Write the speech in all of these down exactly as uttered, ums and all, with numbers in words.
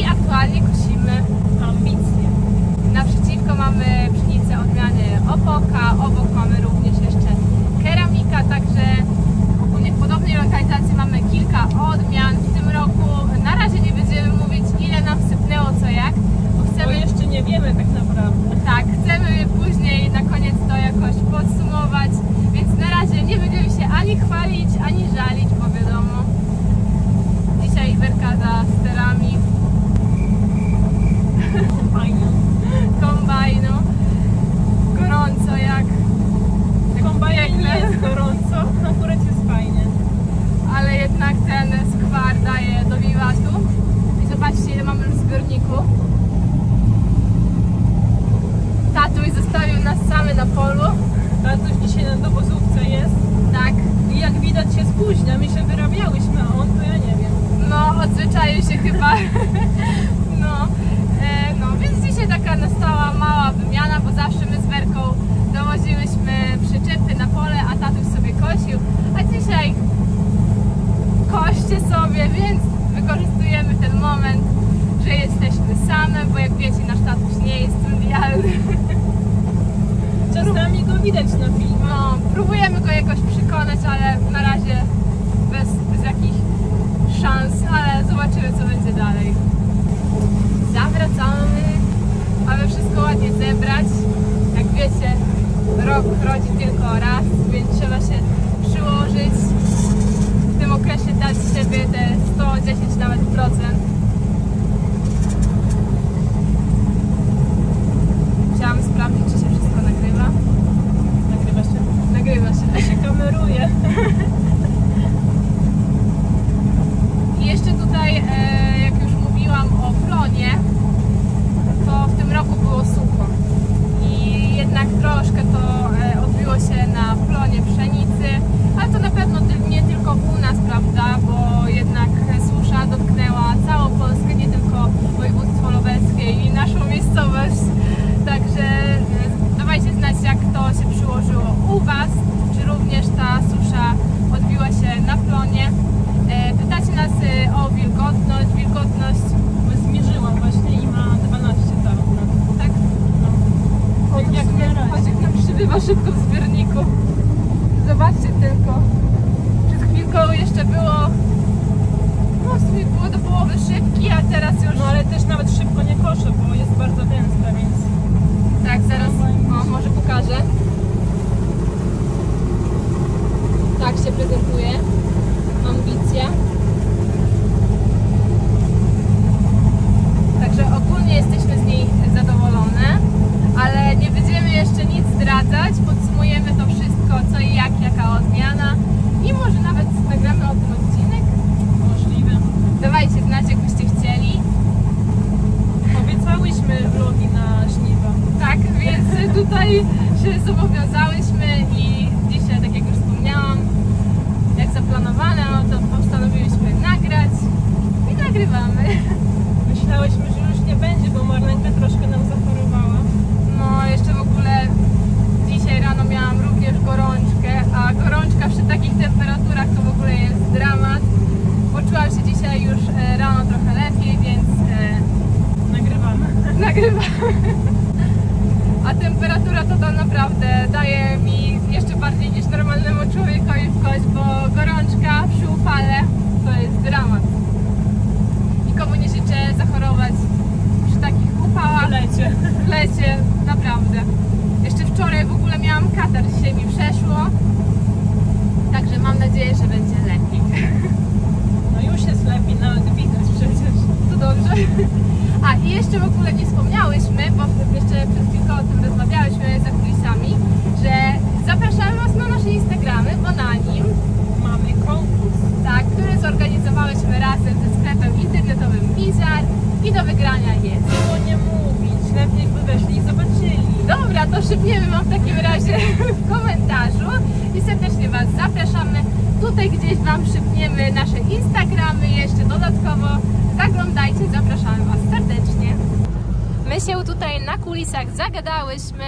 aktualnie kusimy ambicje. Naprzeciwko mamy pszenicę odmiany Opoka, obok mamy również jeszcze keramika, także ogólnie w podobnej lokalizacji mamy kilka odmian w tym roku. Na razie nie będziemy mówić, ile nam sypnęło co jak, bo chcemy... Bo jeszcze nie wiemy tak naprawdę. Tak, chcemy później na koniec to jakoś podsumować, więc na razie nie będziemy się ani chwalić, ani żalić, bo wiadomo, dzisiaj Werka za sterami Kombajnu. kombajnu, gorąco jak Kombajn nie jest gorąco, akurat jest fajnie. ale jednak ten skwar daje do wiwatu. I zobaczcie, ile mamy już w zbiorniku. Tatuś zostawił nas same na polu. Tatuś dzisiaj na dowozówce jest. Tak. I jak widać się spóźnia, my się wyrabiałyśmy, a on to ja nie wiem. No, odzwyczaił się chyba. No, e, no, więc dzisiaj taka nastała mała wymiana, bo zawsze my z Werką dowoziłyśmy przyczepy na pole, a tatuś sobie kosił, a dzisiaj koście sobie, więc wykorzystujemy ten moment, że jesteśmy same, bo jak wiecie, nasz tatuś nie jest studialny. Czasami go widać na filmie. No, próbujemy go jakoś przekonać, ale na razie bez, bez jakichś szans, ale zobaczymy, co będzie dalej. Zawracamy, aby wszystko ładnie zebrać. Jak wiecie, rok rodzi tylko raz, więc trzeba się przyłożyć, w tym okresie dać siebie te sto dziesięć nawet procent. Chciałam sprawdzić, czy się wszystko nagrywa. Nagrywa się. Nagrywa się. Ja się kameruje. I jeszcze tutaj, e, jak już mówiłam o plonie, to w tym roku było sucho. I jednak troszkę to e, odbiło się na plonie pszenicy, ale to na pewno ty, nie tylko u nas, prawda, bo jednak susza dotknęła całą Polskę, nie tylko województwo lubelskie i naszą miejscowość. Także e, dawajcie znać, jak to się przyłożyło u Was, czy również ta susza odbiła się na plonie. E, pytacie nas e, o wilgotność. Wilgotność Zmierzyłam właśnie i ma dwanaście tam akurat. tak? No. Chodź, jak, chodź, jak nam przybywa szybko w zbiorniku. Zobaczcie tylko. Przed chwilką jeszcze było, no w sumie było do połowy szybki, a teraz już... No ale też nawet szybko nie koszę, bo jest bardzo gęsta, więc... Tak, zaraz, o, może pokażę. Tak się prezentuje ambicja. Także ogólnie jesteśmy z niej zadowolone, ale nie będziemy jeszcze nic zdradzać. Podsumujemy to wszystko, co i jak, jaka odmiana. I może nawet nagramy o tym odcinek. Możliwe. Dawajcie znać, jakbyście chcieli. Obiecałyśmy vlogi na żniwa. Tak, więc tutaj się zobowiązałyśmy i dzisiaj, tak jak już wspomniałam, jak zaplanowane, no to postanowiłyśmy nagrać i nagrywamy. Myślałyśmy, że już nie będzie, bo Marlenka troszkę nam zachorowała. No jeszcze w ogóle dzisiaj rano miałam również gorączkę, a gorączka przy takich temperaturach to w ogóle jest dramat. Poczułam się dzisiaj już rano trochę lepiej, więc e, Nagrywamy. nagrywamy. A temperatura to to naprawdę daje mi jeszcze bardziej niż normalnemu człowiekowi w kość, bo gorączka przy upale to jest dramat. Nikomu nie życzę zachorować przy takich upałach W lecie. w lecie, naprawdę. Jeszcze wczoraj w ogóle miałam katar, dzisiaj mi przeszło. Także mam nadzieję, że będzie lepiej. No już jest lepiej, nawet widać przecież. To dobrze. A i jeszcze w ogóle nie wspomniałyśmy, bo jeszcze przed chwilką o tym rozmawiałyśmy za kulisami, że zapraszamy Was na nasze Instagramy, bo na nim Mamy konkurs. tak, który zorganizowałyśmy razem ze sklepem internetowym Mizar i do wygrania jest. Było nie mówić, lepiej jakby weszli i zobaczyli. Dobra, to szybniemy Wam w takim razie w komentarzu i serdecznie Was zapraszamy. Tutaj gdzieś Wam szybniemy nasze Instagramy jeszcze dodatkowo. Zaglądajcie, zapraszamy Was serdecznie. My się tutaj na kulisach zagadałyśmy,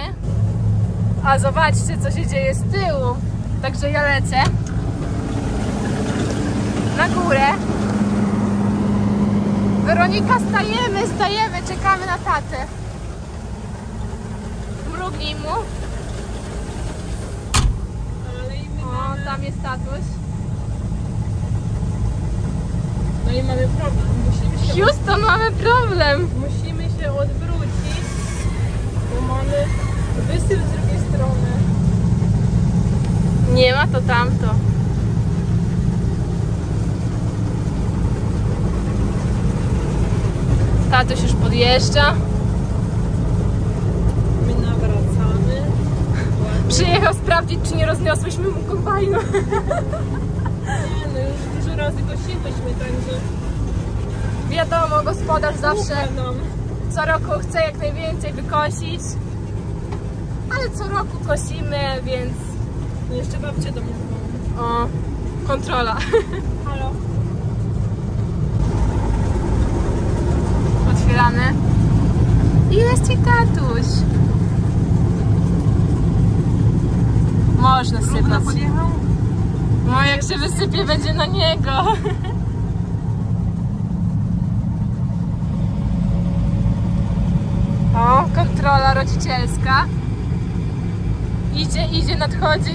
a zobaczcie, co się dzieje z tyłu. Także ja lecę na górę. Weronika, stajemy, stajemy, czekamy na tatę. Mrugnij mu. Ale i my O, mamy... tam jest tatuś. No i mamy problem. Musimy się, Houston, mamy problem. musimy się odwrócić, bo mamy wysyp z drugiej strony. Nie ma to tamto. Tatuś już podjeżdża. My nawracamy. Przyjechał sprawdzić, czy nie rozniosłyśmy mu kombajnu. Nie, no już dużo razy kosiłyśmy, także Wiadomo, gospodarz zawsze głupio nam. co roku chce jak najwięcej wykosić. Ale co roku kosimy, więc... No jeszcze babcia do mnie dzwoni. O, kontrola. Halo? Otwieramy. I jest i tatuś. Można Równo sypać. podjechał? No jak się wysypie, będzie na niego. O, kontrola rodzicielska. Idzie, idzie, nadchodzi.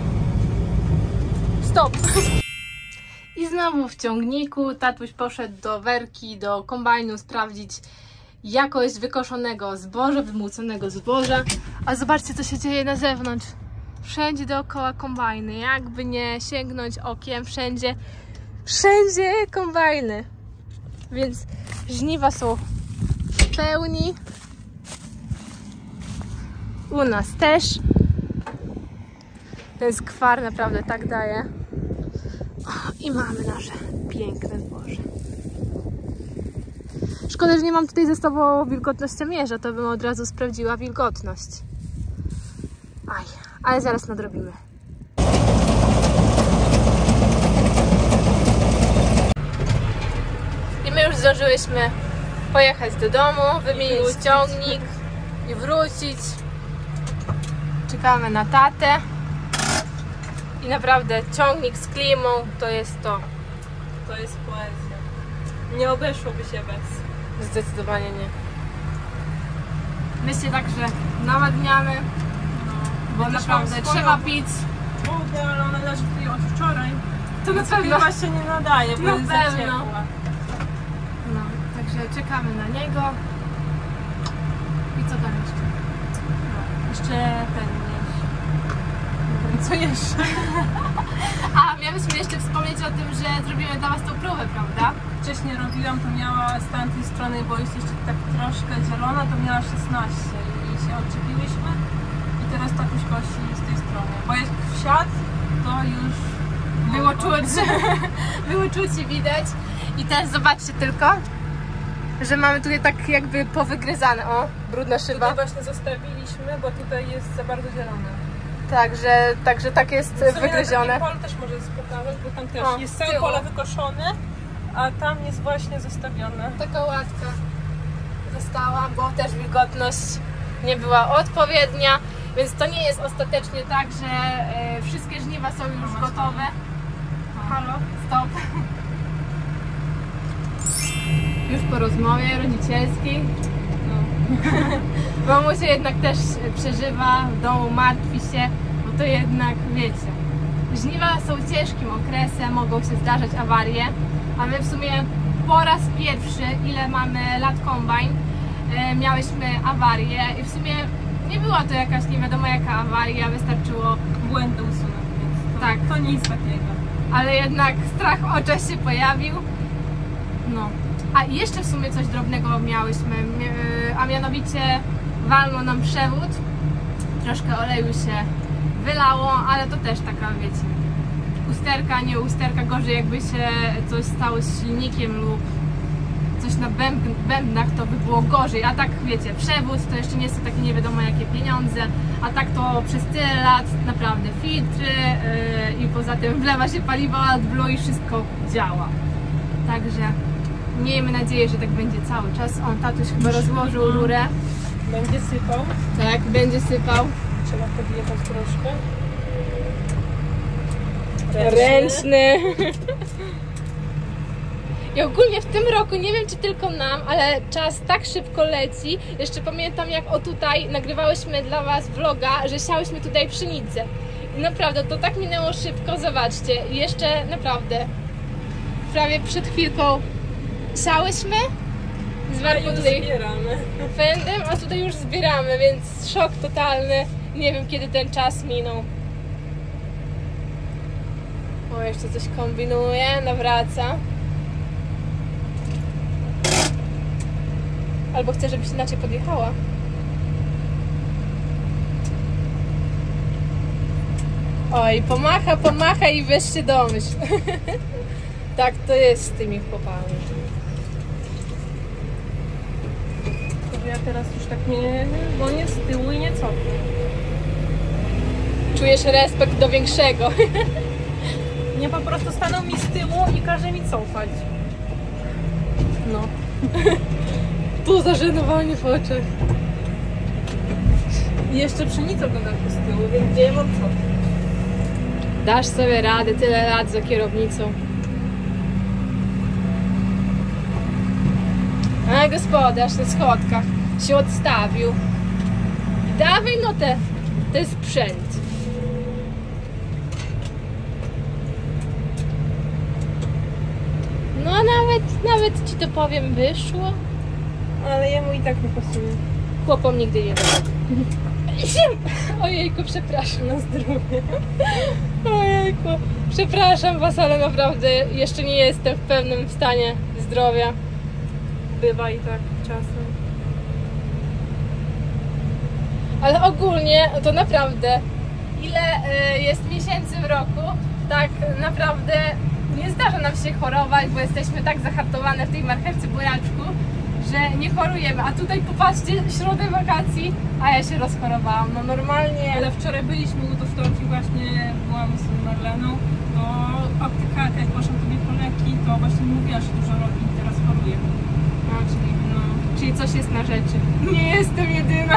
Stop. I znowu w ciągniku tatuś poszedł do werki, do kombajnu sprawdzić jakość wykoszonego zboża, wymłóconego zboża. A zobaczcie, co się dzieje na zewnątrz. Wszędzie dookoła kombajny, jakby nie sięgnąć okiem, wszędzie, wszędzie kombajny. Więc żniwa są w pełni. U nas też. Ten skwar naprawdę tak daje. O, i mamy nasze piękne zboże. Szkoda, że nie mam tutaj ze sobą wilgotnościomierza, to bym od razu sprawdziła wilgotność. Aj, ale zaraz nadrobimy. I my już zdążyłyśmy pojechać do domu, wymienić ciągnik i wrócić. Czekamy na tatę. I naprawdę ciągnik z klimą to jest to. To jest poezja. Nie obeszłoby się bez. Zdecydowanie nie. Myślę tak, że nawadniamy, No. bo Ja też naprawdę mam swoją- trzeba pić. Kurde, ale ona leży tutaj od wczoraj. To na pewno. Chyba się nie nadaje, bo Na jest za pewno. ciepła. No, także czekamy na niego. I co tam jeszcze? Jeszcze ten jeść. Co jeszcze? A, miałyśmy jeszcze wspomnieć o tym, że zrobimy dla Was tą próbę, prawda? Wcześniej robiłam, to miała z tamtej strony, bo jest jeszcze tak troszkę zielona, to miała szesnaście i się odczepiłyśmy i teraz tatuś kosi z tej strony, bo jak wsiadł, to już Było czuć, było czuć i widać. I też zobaczcie tylko, że mamy tutaj tak jakby powygryzane. O, brudna szyba. Tutaj właśnie zostawiliśmy, bo tutaj jest za bardzo zielone. Także, także tak jest wygryzione. Pole też może pokazać, bo tam też O, jest z całe tyłu. pole wykoszone, a tam jest właśnie zostawione. Taka łatka została, bo też wilgotność nie była odpowiednia, więc to nie jest ostatecznie tak, że e, wszystkie żniwa są już gotowe. Halo, stop. Już po rozmowie rodzicielskiej. No. Mamusia jednak też przeżywa w domu, martwi się, bo to jednak, wiecie, żniwa są ciężkim okresem, mogą się zdarzać awarie, a my w sumie po raz pierwszy, ile mamy lat kombajn, e, miałyśmy awarię i w sumie nie była to jakaś nie wiadomo jaka awaria, wystarczyło, Błędy usunąć, więc to, Tak. to nic takiego. ale jednak strach w oczach się pojawił. No. A i jeszcze w sumie coś drobnego miałyśmy, mi- a mianowicie walnął nam przewód, troszkę oleju się wylało, ale to też taka, wiecie, usterka, nie usterka, gorzej jakby się coś stało z silnikiem lub coś na bęb bębnach, to by było gorzej, a tak wiecie, przewód to jeszcze nie są takie nie wiadomo jakie pieniądze, a tak to przez tyle lat naprawdę filtry yy, i poza tym wlewa się paliwo AdBlue i wszystko działa. Także miejmy nadzieję, że tak będzie cały czas. On, tatuś chyba rozłożył rurę. Będzie sypał. Tak, będzie sypał. Trzeba podjechać troszkę. Ręczny. I ogólnie w tym roku, nie wiem czy tylko nam, ale czas tak szybko leci. Jeszcze pamiętam jak o tutaj nagrywałyśmy dla Was vloga, że siałyśmy tutaj pszenicę. I naprawdę to tak minęło szybko, zobaczcie. I jeszcze naprawdę prawie przed chwilką siałyśmy. Z Marką tutaj zbieramy. fendem, a tutaj już zbieramy, więc szok totalny. Nie wiem kiedy ten czas minął. O, jeszcze coś kombinuje, nawraca. Albo chce, żebyś inaczej podjechała. Oj, pomacha, pomacha i weź się domyśl. Tak to jest z tymi chłopami. Tylko ja teraz już tak nie gonię z tyłu i nie cofnę. Czujesz respekt do większego. Nie, po prostu stanął mi z tyłu i każe mi cofać. No. Tu zażenowanie w oczach. I jeszcze pszenicę oglądam z tyłu, więc gdzie ja mam co? Dasz sobie radę, tyle lat za kierownicą. A gospodarz na schodkach się odstawił. I dawaj no te, ten sprzęt. No nawet, nawet ci to powiem wyszło. Ale jemu i tak nie pasuje. Chłopom nigdy nie wyszło. Ojejku, przepraszam. Na zdrowie. Ojejku, przepraszam Was, ale naprawdę jeszcze nie jestem w pewnym stanie zdrowia. Bywa i tak czasem. Ale ogólnie to naprawdę, ile y, jest miesięcy w roku, tak naprawdę nie zdarza nam się chorować, bo jesteśmy tak zahartowane w tej marchewce buraczku, że nie chorujemy. A tutaj popatrzcie, środę wakacji, a ja się rozchorowałam. No normalnie. Ale wczoraj byliśmy u dostawki, właśnie byłam z Marleną, to aptekarka, jak poszłam tobie po leki, to właśnie mówiła, że dużo robi i teraz choruje. No, czyli, no, czyli coś jest na rzeczy. Nie jestem jedyna.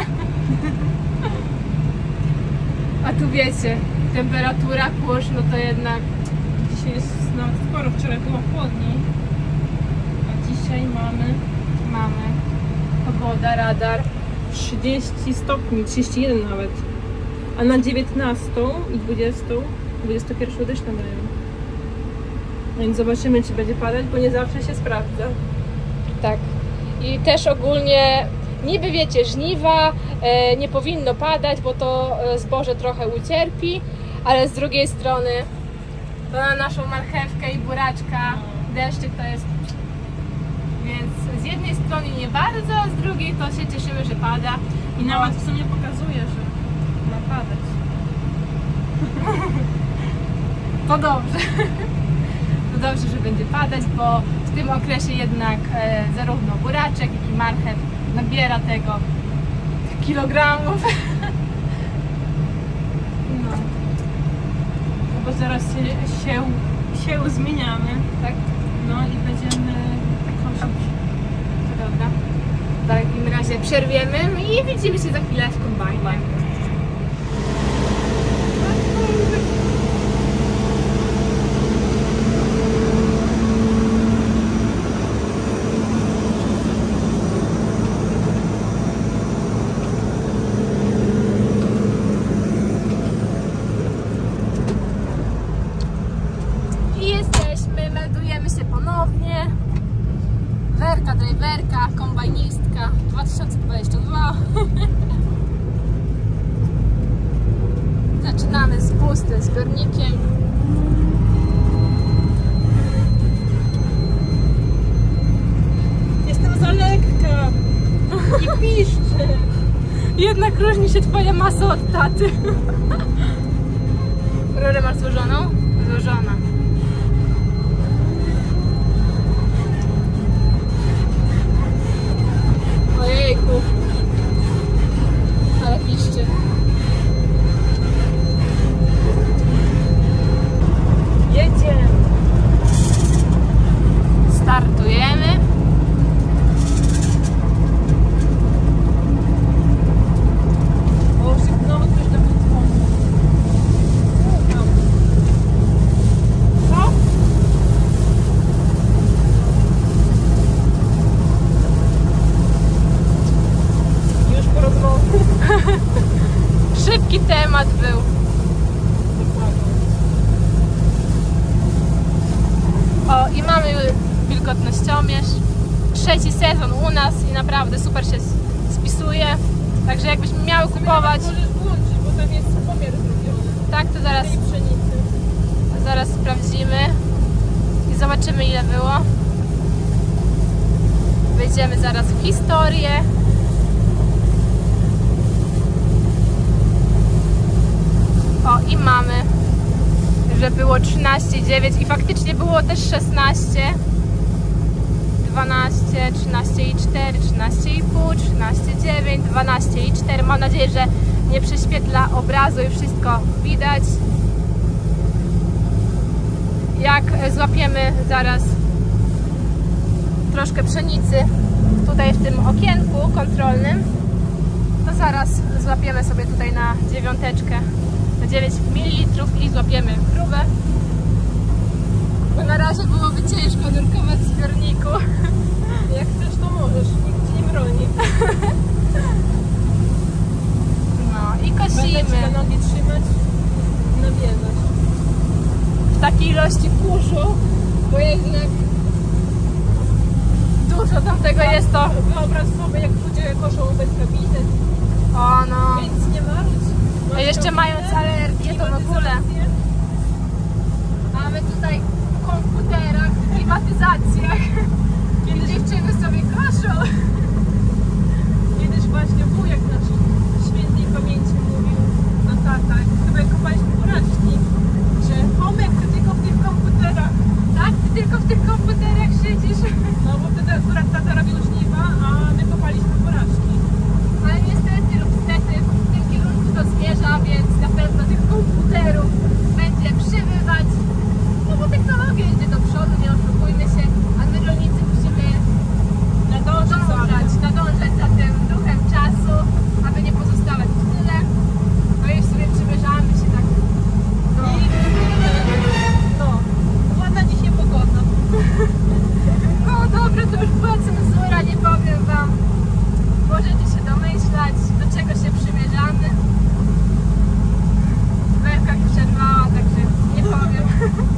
A tu wiecie, temperatura, kurz, no to jednak Dzisiaj jest nawet sporo, wczoraj było chłodniej, a dzisiaj mamy mamy pogoda, radar. trzydzieści stopni, trzydzieści jeden nawet. A na dziewiętnastą i dwudziestą, dwudziestą pierwszą deszcz nadają. Więc zobaczymy, czy będzie padać, bo nie zawsze się sprawdza. Tak. I też ogólnie, niby wiecie, żniwa, e, nie powinno padać, bo to e, zboże trochę ucierpi, ale z drugiej strony to na naszą marchewkę i buraczka deszczyk to jest. Więc z jednej strony nie bardzo, a z drugiej to się cieszymy, że pada. I nawet w sumie pokazuje, że ma padać. To dobrze. To dobrze, że będzie padać, bo w tym okresie jednak e, zarówno buraczek, jak i marchew nabiera tego tych kilogramów. No. Bo zaraz się, się, się zmieniamy, Tak? no i będziemy kosić. To dobra. W takim razie przerwiemy i widzimy się za chwilę w kombajnie. I jesteśmy, meldujemy się ponownie. Werka, driverka, kombajnistka dwa tysiące dwudziesty drugi. Zaczynamy z pustym zbiornikiem. Jestem za lekka i piszczę. Jednak różni się twoja masa od taty. Rurę masz złożoną? Złożona. Ojejku. Ale piszczy. Jedziemy. Startujemy. O, znowu ktoś do mnie dzwoni. Kościomierz. Trzeci sezon u nas i naprawdę super się spisuje. Także jakbyśmy miały kupować... Możesz włączyć, bo tam jest pomiar zrobiony. Tak, to zaraz, tej pszenicy. zaraz sprawdzimy i zobaczymy, ile było. Wejdziemy zaraz w historię. O, i mamy, że było trzynaście dziewięć i faktycznie było też szesnaście, dwanaście, trzynaście i cztery, trzynaście i pół, trzynaście dziewięć, dwanaście i cztery. Mam nadzieję, że nie prześwietla obrazu i wszystko widać. Jak złapiemy zaraz troszkę pszenicy tutaj w tym okienku kontrolnym, to zaraz złapiemy sobie tutaj na dziewiąteczkę, na dziewięć mililitrów i złapiemy krówę. Bo na razie byłoby ciężko nurkować w zbiorniku. Jak chcesz, to możesz, nikt ci nie broni. No i Będę ci kosimy na nogi trzymać i nawiedzać. w takiej ilości kurzu, bo jednak dużo tamtego jest to. Wyobraź sobie, jak ludzie koszą bez kabiny. O no. Więc nie marudź. A jeszcze mając alergię, to w ogóle. A my tutaj w komputerach, w klimatyzacjach. Kiedy dziewczyny sobie koszą. Kiedyś właśnie wujek nasz świętej pamięci mówił na tata, chyba jak kopaliśmy porażki, że Tomek, ty tylko w tych komputerach. Tak? Ty tylko w tych komputerach siedzisz. No bo wtedy akurat tata robił żniwa, a my kopaliśmy porażki. Ale niestety lub stety w tym kierunku to zmierza, więc na pewno tych komputerów będzie przybywać. No bo technologia idzie do przodu, nie oszukujmy się, a my rolnicy musimy Nadążyć za nadążać, nadążać za tym duchem czasu, aby nie pozostawać w tyle. No i w sumie przymierzamy się tak. No. I no, ładna dzisiaj pogoda. No dobra, to już była cenzura, nie powiem wam. Możecie się domyślać, do czego się przymierzamy. Werka mi przerwała, także nie powiem.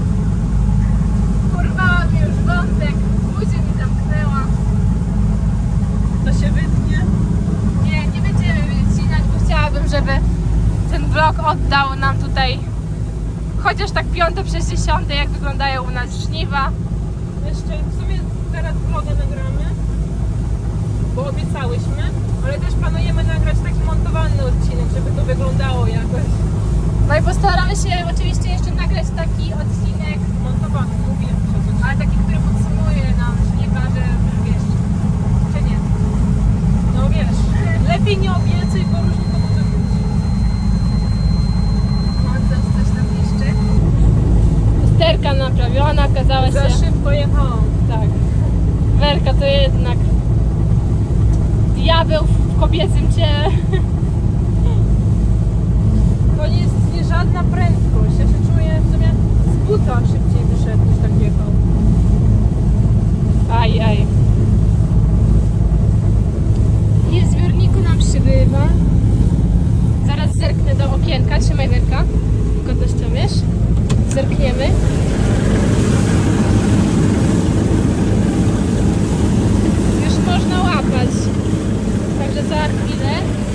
Porwała mi już wątek, buzię mi zamknęła. To się wytnie. Nie, nie będziemy wycinać, bo chciałabym, żeby ten vlog oddał nam tutaj chociaż tak piąte przez dziesiąte, jak wyglądają u nas żniwa. Jeszcze w sumie teraz vloga nagramy, bo obiecałyśmy, ale też planujemy nagrać taki montowany odcinek, żeby to wyglądało jakoś. No i postaramy się oczywiście jeszcze nagrać taki odcinek, Montowany, mówię przecież. ale taki, który podsumuje nam żniwa, że wiesz, czy nie. No wiesz, lepiej nie obiecaj, bo różnie to może być. No coś, coś tam jeszcze. Sterka naprawiona, okazała Za się... szybko jechałam. Tak. Werka to jednak diabeł w kobiecym ciele. To nie jest nie żadna prędkość. Ja się czuję w sumie z buta szybciej wyszedł niż tak jechał. Aj, aj. I w zbiorniku nam przybywa. Zaraz zerknę do okienka. Trzymaj Werka. Godnościomierz. Zerkniemy. Już można łapać. Także za chwilę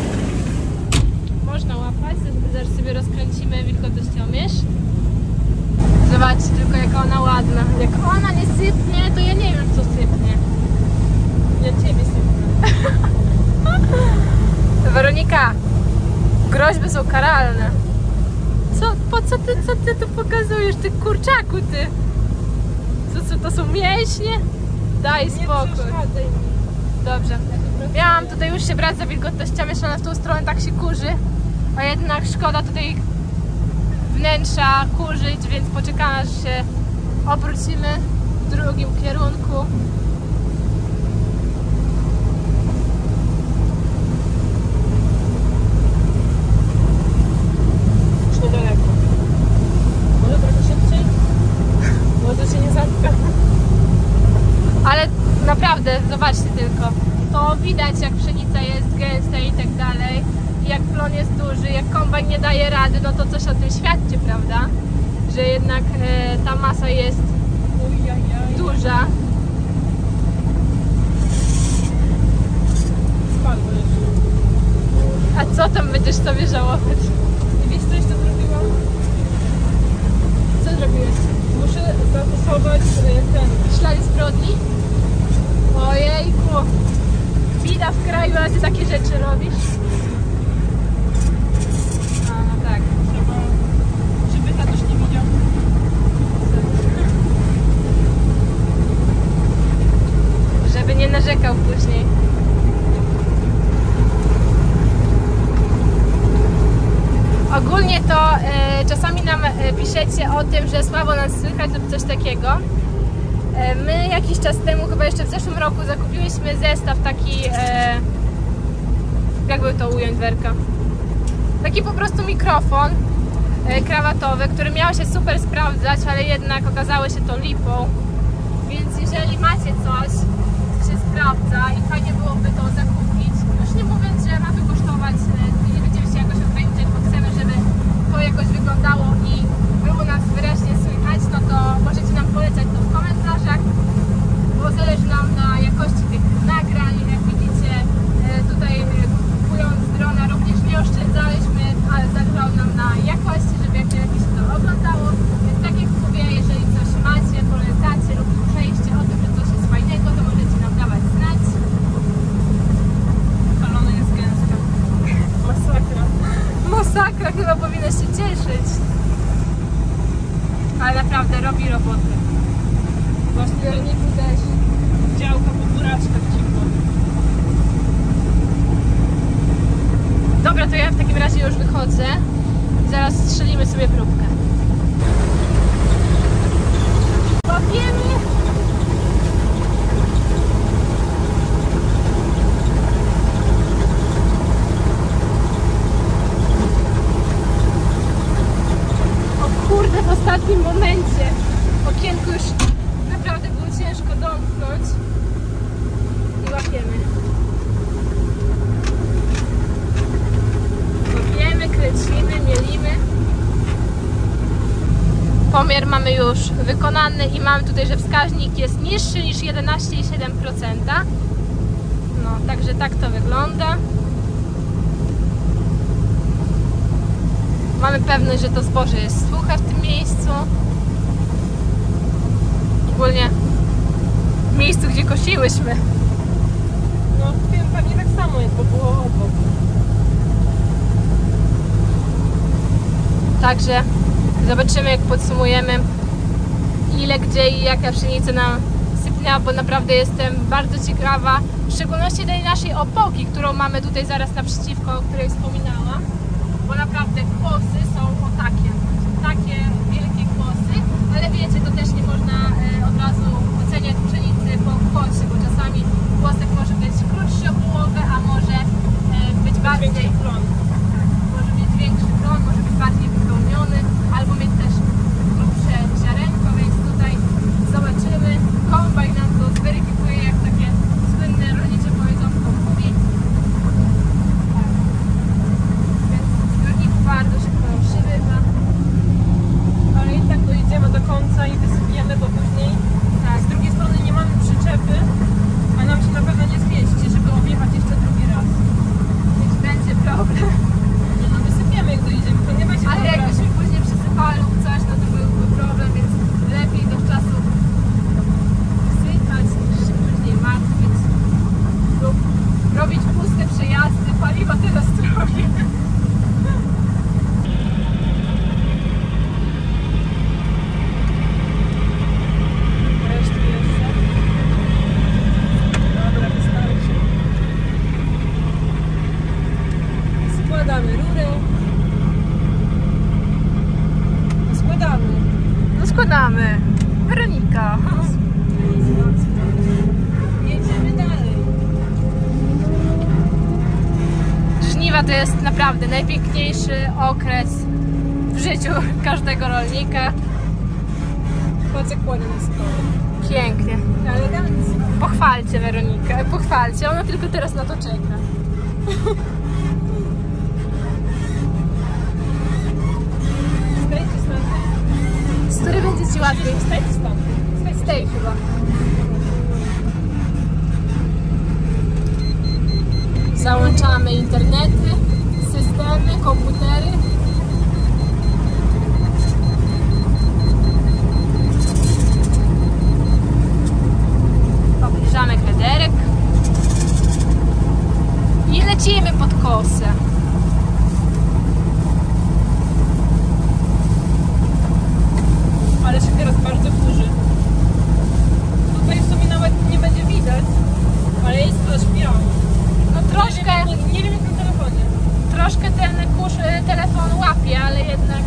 można łapać. Zaraz sobie rozkręcimy wilgotnościomierz. Zobaczcie tylko, jaka ona ładna. Jak ona nie sypnie, to ja nie wiem, co sypnie. Ja ciebie sypnę. Weronika, groźby są karalne. Co, po co ty, co ty tu pokazujesz, ty kurczaku, ty? Co, co to są mięśnie? Daj Nie spokój. przeszkadzaj mi. Dobrze. Miałam tutaj już się brać za wilgotnościomierz, ona w tą stronę tak się kurzy, a jednak szkoda tutaj wnętrza kurzyć, więc poczekamy, aż się obrócimy w drugim kierunku. Już niedaleko. Może trochę szybciej? Może się nie zatka. Ale naprawdę, zobaczcie tylko, to widać, jak pszenica jest gęsta i tak dalej, i jak plon jest duży, jak kombajn nie daje rady, no to coś o tym świadczy, prawda? Że jednak e, ta masa jest Ujajaj. duża. będziesz sobie żałować. I wiesz co jeszcze zrobiłam? Co zrobiłeś? Muszę zastosować e, ten... Ślady zbrodni? Ojejku! Bida w kraju, a ty takie rzeczy robisz? A, no tak. Trzeba... żeby tatuś nie widział. Żeby nie narzekał później. Ogólnie to e, czasami nam e, piszecie o tym, że słabo nas słychać lub coś takiego. E, my jakiś czas temu, chyba jeszcze w zeszłym roku, zakupiłyśmy zestaw taki, e, jakby to ująć, Werka? Taki po prostu mikrofon e, krawatowy, który miał się super sprawdzać, ale jednak okazało się to lipą. Więc jeżeli macie coś, co się sprawdza i fajnie byłoby to zakupić, już nie mówiąc, że ma to kosztować, nie będziemy się jakoś ograniczać, bo chcemy, żeby to jakoś wyglądało i było nas wyraźnie słychać, no to możecie nam polecać to w komentarzach, bo zależy nam na jakości tych nagrań. Jak widzicie, tutaj kupując drona również nie oszczędzaliśmy, ale zależało nam na jakości, żeby jak najlepiej się to oglądało. Więc tak jak mówię, jeżeli coś macie, polecacie lub słyszeliście o tym, że coś jest fajnego, to możecie nam dawać znać. Palona jest gęsta. Masakra. Masakra, chyba powinna się cieszyć. Ale naprawdę robi robotę. Właśnie nie widać działka po buraczkach ciepło. Dobra, to ja w takim razie już wychodzę i zaraz strzelimy sobie próbkę. Łapiemy! O kurde, w ostatnim momencie okienko już naprawdę było ciężko domknąć i łapiemy. Łapiemy, kręcimy, mielimy. Pomiar mamy już wykonany i mamy tutaj, że wskaźnik jest niższy niż jedenaście i siedem procent. No, także tak to wygląda. Mamy pewność, że to zboże jest suche w tym miejscu. Ogólnie w miejscu, gdzie kosiłyśmy. No wiem, pewnie tak samo jest, bo było obok. Także zobaczymy, jak podsumujemy, ile, gdzie i jaka pszenica nam sypnęła, bo naprawdę jestem bardzo ciekawa, w szczególności tej naszej opoki, którą mamy tutaj zaraz naprzeciwko, o której wspominałam, bo naprawdę kłosy są o takie, takie wielkie kłosy, ale wiecie, to też nie można e, od razu oceniać pszenicy po kłosie, bo czasami kłosek może być krótszy o połowę, a może e, być bardziej plon. Może mieć większy plon, może być bardziej wypełniony, albo mieć też grubsze ziarenko, więc tutaj zobaczymy. Kombajn nam to zweryfikuje, jak takie słynne rolnicze powiedzonko mówi. Tak. Więc zbiornik bardzo szybko nam przybywa. Ale i tak dojedziemy do końca i wysypiemy, bo później Tak. z drugiej strony nie mamy przyczepy, a nam się na pewno nie zmieści, żeby objechać jeszcze drugi raz. Więc będzie problem. Nie no, wysypiemy jak dojedziemy, to nie będzie Ale problemu. jakbyśmy później przysypali lub coś, no to byłby problem, więc lepiej do czasu wysypać, niż się później martwić lub robić puste przejazdy, paliwo teraz trochę. Resztę jeszcze. Dobra, wystarczy. Składamy rurę. No składamy. No składamy. Weronika. Jedziemy dalej. Żniwa to jest naprawdę najpiękniejszy okres w życiu każdego rolnika. Patrz jak kładzie na stole. Pięknie. Elegancko. Pochwalcie Weronikę, pochwalcie. Ona tylko teraz na to czeka. Staj czy stąd? Z której będzie Ci łatwiej? Staj czy stąd? Z tej chyba. Załączamy internety, system. telefony, komputery. Obniżamy headerek i lecimy pod kosę. Ale się teraz bardzo kurzy. Tutaj w sumie nawet nie będzie widać, ale jest aż biało. No troszkę, Nie wiem, nie wiem jak na telefonie. troszkę ten kurz y, telefon łapie, ale jednak,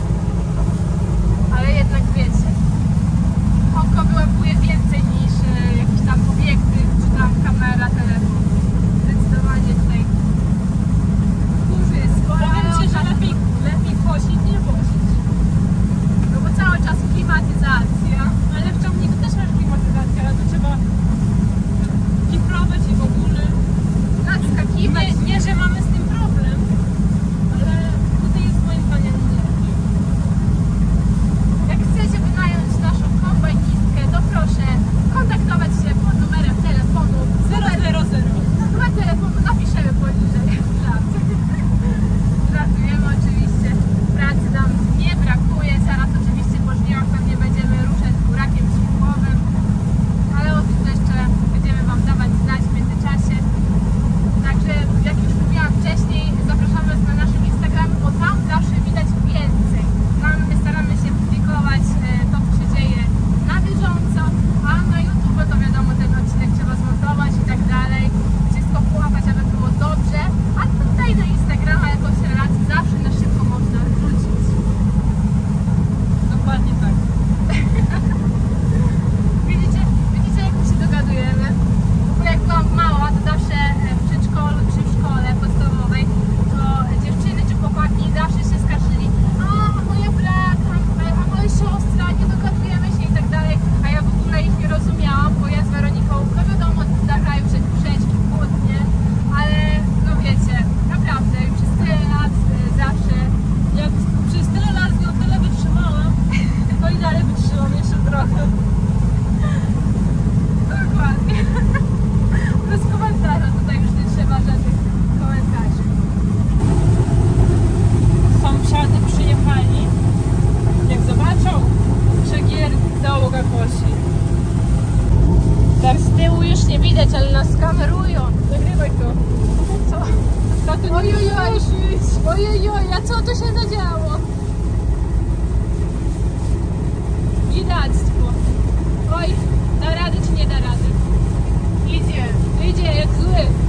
ale jednak wiecie, oko wyłapuje więcej niż y, jakiś tam obiektyw, czy tam kamera, telefon. Zdecydowanie tutaj kurzysko, ale Powiem Ci, że okazja- lepiej, lepiej kosić, nie wosić. no bo cały czas klimatyzacja. Ale w ciągniku też masz klimatyzację, ale to trzeba kiflować i w ogóle. Nadskakiwać. Nie, nie, że mamy z tym problem, ale tutaj jest moim zdaniem nie. Jak chcecie wynająć naszą kombajnistkę, to proszę kontaktować się pod numerem telefonu zero zero zero. Numer telefonu napiszemy poniżej. Żartujemy oczywiście. Pracy nam nie brakuje. Zaraz oczywiście po żniwach pewnie będziemy ruszać burakiem śmigłowym. Ale o tym jeszcze będziemy Wam dawać znać w międzyczasie. Także jak już mówiłam wcześniej, zapraszamy Was na naszym Instagramie, bo tam zawsze widać więcej. Tam staramy się publikować e, to, co się dzieje na bieżąco, a na YouTube to wiadomo, ten odcinek trzeba zmontować i tak dalej. Wszystko połapać, aby było dobrze, a tutaj na Instagrama jakąś relację zawsze na szybko można wrzucić. Dokładnie tak. Widzicie, widzicie jak my się dogadujemy? W ogóle jak byłam mała, to zawsze w przedszkolu czy w szkole podstawowej to dziewczyny czy chłopaki zawsze się skarżyli: a moja brat, a, a moja siostra, nie dogadujemy się i tak dalej, a ja w ogóle ich nie rozumiałam, bo ja z Weroniką, no wiadomo, zdarzają się sprzeczki, kłótnie, ale no wiecie, naprawdę przez tyle lat y, zawsze Jak przez tyle lat z nią tyle wytrzymałam, to i dalej wytrzymam jeszcze trochę. dokładnie. Bez komentarza, tutaj już nie trzeba żadnych komentarzy. Sąsiady przyjechali, jak zobaczą, że gier załoga kosi. Tak z tyłu już nie widać, ale nas kamerują. Nagrywaj to. Co? Tato, nie Ojojoj, kosić. ojojoj, a co tu się zadziało? Widactwo. Oj, da radę czy nie da rady? Idzie. Idzie jak zły.